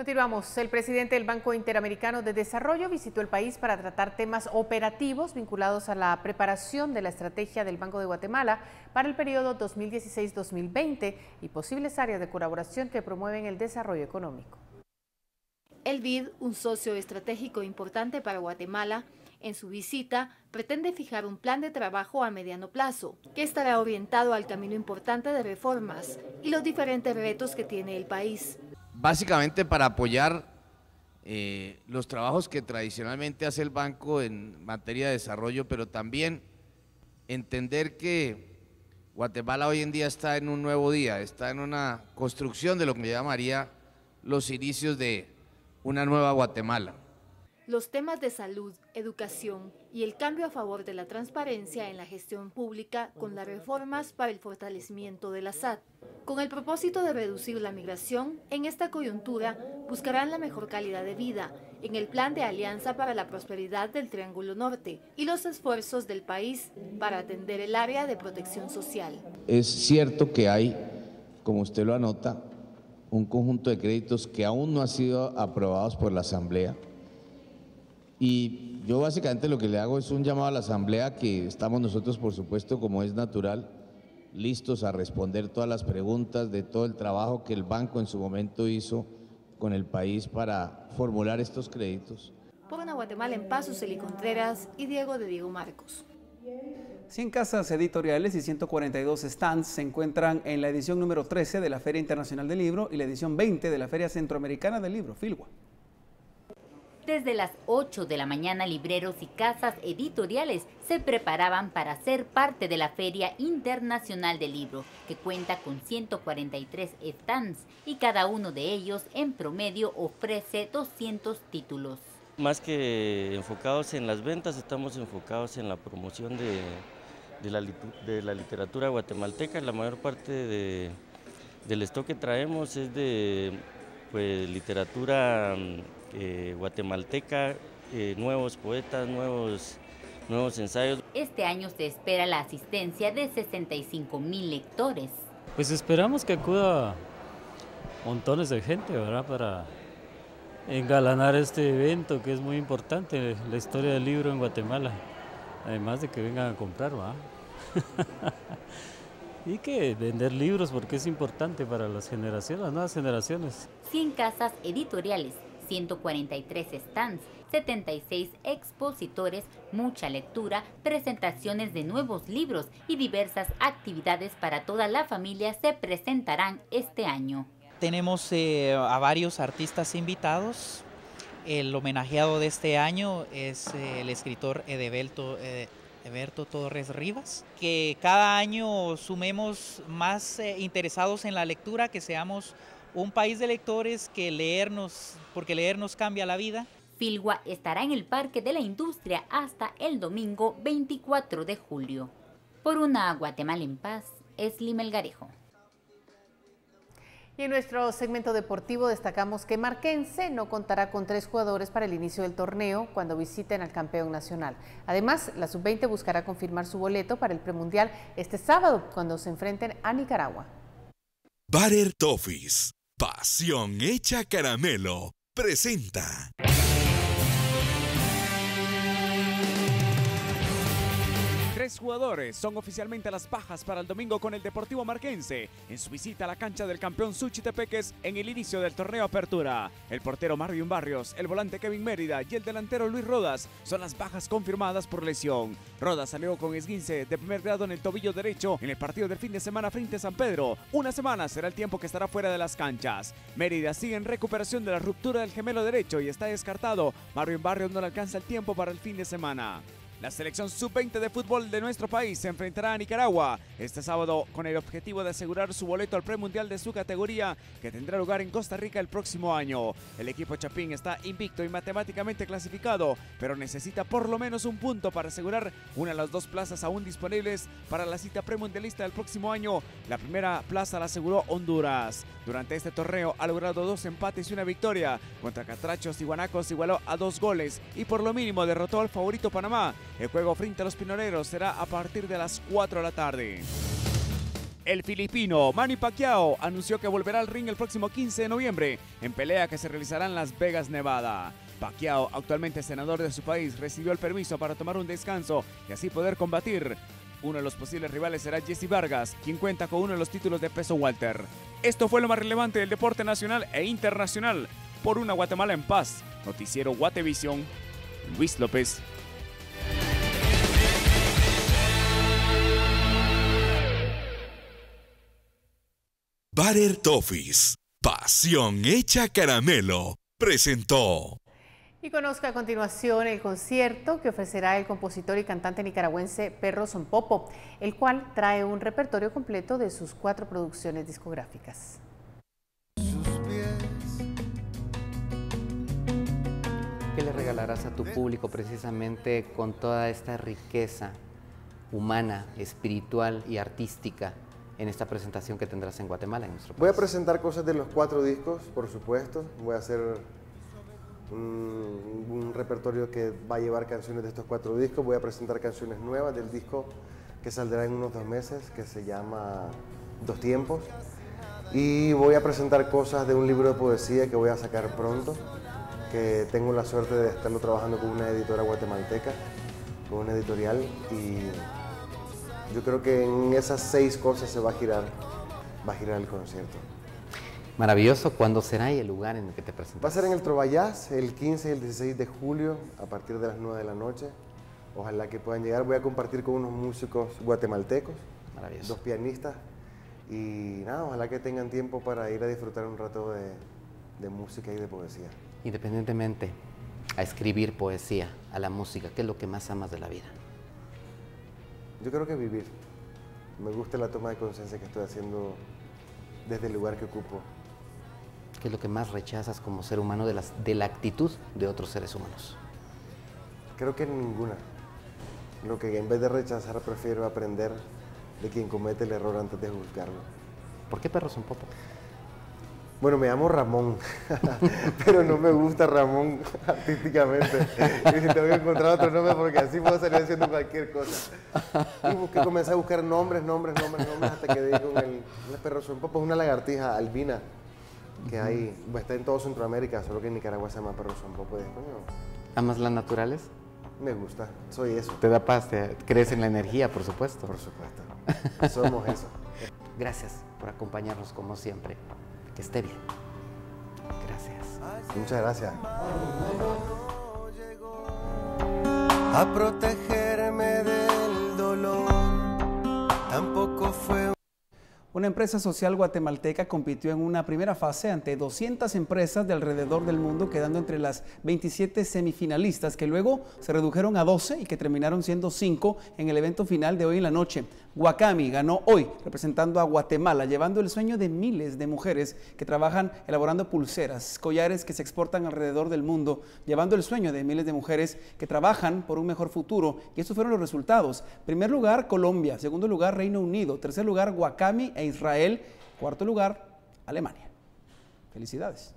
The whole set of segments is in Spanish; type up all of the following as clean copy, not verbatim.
Continuamos. El presidente del Banco Interamericano de Desarrollo visitó el país para tratar temas operativos vinculados a la preparación de la estrategia del Banco de Guatemala para el periodo 2016-2020 y posibles áreas de colaboración que promueven el desarrollo económico. El BID, un socio estratégico importante para Guatemala, en su visita pretende fijar un plan de trabajo a mediano plazo, que estará orientado al camino importante de reformas y los diferentes retos que tiene el país. Básicamente para apoyar los trabajos que tradicionalmente hace el banco en materia de desarrollo, pero también entender que Guatemala hoy en día está en un nuevo día, está en una construcción de lo que llamaría los inicios de una nueva Guatemala. Los temas de salud, educación y el cambio a favor de la transparencia en la gestión pública con las reformas para el fortalecimiento de la SAT. Con el propósito de reducir la migración, en esta coyuntura buscarán la mejor calidad de vida en el Plan de Alianza para la Prosperidad del Triángulo Norte y los esfuerzos del país para atender el área de protección social. Es cierto que hay, como usted lo anota, un conjunto de créditos que aún no han sido aprobados por la Asamblea. Y yo básicamente lo que le hago es un llamado a la Asamblea, que estamos nosotros, por supuesto, como es natural, listos a responder todas las preguntas de todo el trabajo que el banco en su momento hizo con el país para formular estos créditos. Por una Guatemala en paz, Suseli Contreras y Diego de Diego Marcos. 100 casas editoriales y 142 stands se encuentran en la edición número 13 de la Feria Internacional del Libro y la edición 20 de la Feria Centroamericana del Libro, FILWA. Desde las 8 de la mañana, libreros y casas editoriales se preparaban para ser parte de la Feria Internacional del Libro, que cuenta con 143 stands y cada uno de ellos en promedio ofrece 200 títulos. Más que enfocados en las ventas, estamos enfocados en la promoción de la literatura guatemalteca. La mayor parte del stock que traemos es de literatura guatemalteca, nuevos poetas, nuevos ensayos. Este año se espera la asistencia de 65,000 lectores. Pues esperamos que acuda montones de gente, ¿verdad?, para engalanar este evento que es muy importante, la historia del libro en Guatemala, además de que vengan a comprar, ¿verdad? Y que vender libros, porque es importante para las nuevas generaciones. 100 casas editoriales, 143 stands, 76 expositores, mucha lectura, presentaciones de nuevos libros y diversas actividades para toda la familia se presentarán este año. Tenemos a varios artistas invitados. El homenajeado de este año es el escritor Eberto Torres Rivas. Que cada año sumemos más interesados en la lectura, que seamos un país de lectores, porque leernos cambia la vida. FILWA estará en el Parque de la Industria hasta el domingo 24 de julio. Por una Guatemala en paz, Esli Melgarejo. Y en nuestro segmento deportivo destacamos que Marquense no contará con 3 jugadores para el inicio del torneo cuando visiten al campeón nacional. Además, la sub-20 buscará confirmar su boleto para el premundial este sábado cuando se enfrenten a Nicaragua. Butter Toffees, pasión hecha caramelo, presenta. Tres jugadores son oficialmente las bajas para el domingo con el Deportivo Marquense en su visita a la cancha del campeón Suchitepeques en el inicio del torneo Apertura. El portero Marvin Barrios, el volante Kevin Mérida y el delantero Luis Rodas son las bajas confirmadas por lesión. Rodas salió con esguince de primer grado en el tobillo derecho en el partido del fin de semana frente a San Pedro. Una semana será el tiempo que estará fuera de las canchas. Mérida sigue en recuperación de la ruptura del gemelo derecho y está descartado. Marvin Barrios no le alcanza el tiempo para el fin de semana. La selección sub-20 de fútbol de nuestro país se enfrentará a Nicaragua este sábado con el objetivo de asegurar su boleto al premundial de su categoría que tendrá lugar en Costa Rica el próximo año. El equipo chapín está invicto y matemáticamente clasificado, pero necesita por lo menos un punto para asegurar una de las 2 plazas aún disponibles para la cita premundialista del próximo año. La primera plaza la aseguró Honduras. Durante este torneo ha logrado 2 empates y 1 victoria. Contra Catrachos y Guanacos igualó a 2 goles y por lo mínimo derrotó al favorito Panamá. El juego frente a los pinoleros será a partir de las 4 de la tarde. El filipino Manny Pacquiao anunció que volverá al ring el próximo 15 de noviembre en pelea que se realizará en Las Vegas, Nevada. Pacquiao, actualmente senador de su país, recibió el permiso para tomar un descanso y así poder combatir. Uno de los posibles rivales será Jesse Vargas, quien cuenta con uno de los títulos de peso welter. Esto fue lo más relevante del deporte nacional e internacional. Por una Guatemala en paz. Noticiero Guatevisión, Luis López. Butter Toffees, pasión hecha caramelo, presentó. Y conozca a continuación el concierto que ofrecerá el compositor y cantante nicaragüense Perro Sonpopo, el cual trae un repertorio completo de sus 4 producciones discográficas. ¿Qué le regalarás a tu público precisamente con toda esta riqueza humana, espiritual y artística en esta presentación que tendrás en Guatemala, en nuestro país? Voy a presentar cosas de los 4 discos, por supuesto. Voy a hacer un repertorio que va a llevar canciones de estos 4 discos. Voy a presentar canciones nuevas del disco que saldrá en unos 2 meses, que se llama Dos Tiempos. Y voy a presentar cosas de un libro de poesía que voy a sacar pronto, que tengo la suerte de estarlo trabajando con una editora guatemalteca, con una editorial, y yo creo que en esas 6 cosas se va a girar el concierto. Maravilloso. ¿Cuándo será y el lugar en el que te presentas? Va a ser en el Trovallás el 15 y el 16 de julio a partir de las 9 de la noche. Ojalá que puedan llegar. Voy a compartir con unos músicos guatemaltecos, maravilloso, 2 pianistas, y nada, ojalá que tengan tiempo para ir a disfrutar un rato de música y de poesía. Independientemente a escribir poesía, a la música, ¿qué es lo que más amas de la vida? Yo creo que vivir. Me gusta la toma de conciencia que estoy haciendo desde el lugar que ocupo. ¿Qué es lo que más rechazas como ser humano de la actitud de otros seres humanos? Creo que ninguna. Lo que en vez de rechazar prefiero aprender de quien comete el error antes de juzgarlo. ¿Por qué Perro Sonpopo? Bueno, me llamo Ramón, pero no me gusta Ramón artísticamente. Y tengo que encontrar otro nombre porque así puedo salir haciendo cualquier cosa. Y comencé a buscar nombres, hasta que di con el Perro Sonpopo. Es una lagartija albina que hay, está en todo Centroamérica, solo que en Nicaragua se llama Perro Sonpopo. ¿Amas la naturaleza? Me gusta, soy eso. ¿Te da paz? ¿Crees en la energía, por supuesto? Por supuesto, somos eso. Gracias por acompañarnos como siempre. Que esté bien. Gracias. Muchas gracias. A protegerme del dolor, tampoco fue. Una empresa social guatemalteca compitió en una primera fase ante 200 empresas de alrededor del mundo, quedando entre las 27 semifinalistas, que luego se redujeron a 12 y que terminaron siendo 5 en el evento final de hoy en la noche. Guacami ganó hoy, representando a Guatemala, llevando el sueño de miles de mujeres que trabajan elaborando pulseras, collares que se exportan alrededor del mundo, llevando el sueño de miles de mujeres que trabajan por un mejor futuro. Y estos fueron los resultados. Primer lugar, Colombia. Segundo lugar, Reino Unido. Tercer lugar, Guacami e Israel. Cuarto lugar, Alemania. Felicidades.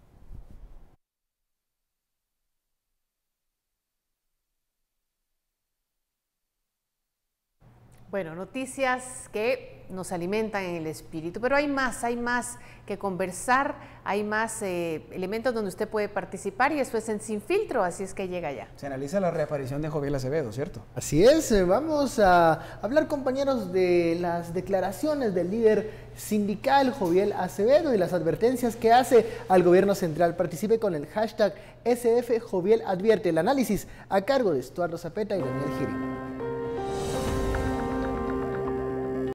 Bueno, noticias que nos alimentan en el espíritu, pero hay más que conversar, hay más elementos donde usted puede participar y eso es en Sin Filtro, así es que llega ya. Se analiza la reaparición de Joviel Acevedo, ¿cierto? Así es, vamos a hablar, compañeros, de las declaraciones del líder sindical Joviel Acevedo y las advertencias que hace al gobierno central. Participe con el hashtag SF Joviel Advierte. El análisis a cargo de Estuardo Zapeta y Daniel Girín.